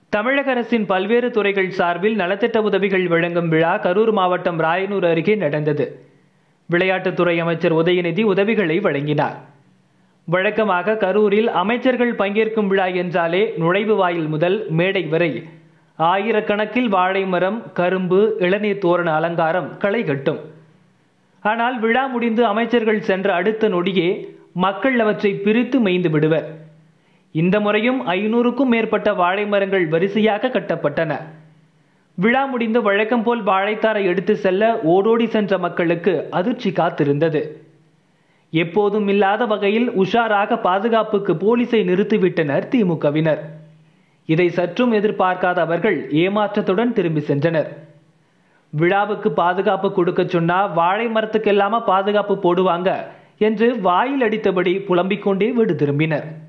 தமிழக அரசின் பல்வேறு துறைகள் சார்பில் நலத்திட்ட உதவிகள் வழங்கும் விழா கரூர் மாவட்டம் ராயனூர் அருகே நடந்தது. விளையாட்டுத்துறை அமைச்சர் உதயநிதி உதவிகளை வழங்கினார். வழக்கமாக கரூரில் அமைச்சர்கள் பங்கேற்கும் விழா என்றாலே நுழைவு வாயில் முதல் மேடை வரை ஆயிரக்கணக்கில் வாழை மரம், கரும்பு, இளநீர் தோரண அலங்காரம் களை கட்டும். ஆனால் விழா முடிந்து அமைச்சர்கள் சென்ற அடுத்த நொடியே மக்கள் அவற்றை பிரித்து மேய்ந்து விடுவர். இந்த முறையும் 500க்கும் மேற்பட்ட வாழை மரங்கள் வரிசையாக கட்டப்பட்டன. விழா முடிந்து வழக்கம் போல் வாழைத்தாரை எடுத்து செல்ல ஓடோடி சென்ற மக்களுக்கு அதிர்ச்சி காத்திருந்தது. எப்போதும் இல்லாத வகையில் உஷாராக பாதுகாப்புக்கு போலீஸை நிறுத்திவிட்டனர் திமுகவினர். இதை சற்றும் எதிர்பார்க்காத அவர்கள் ஏமாற்றத்துடன் திரும்பி சென்றனர். விழாவுக்கு பாதுகாப்பு கொடுக்க சொன்னா வாழை மரத்துக்கெல்லாமா பாதுகாப்பு போடுவாங்க என்று வாயில் அடித்தபடி புலம்பிக் கொண்டே வீடு திரும்பினர்.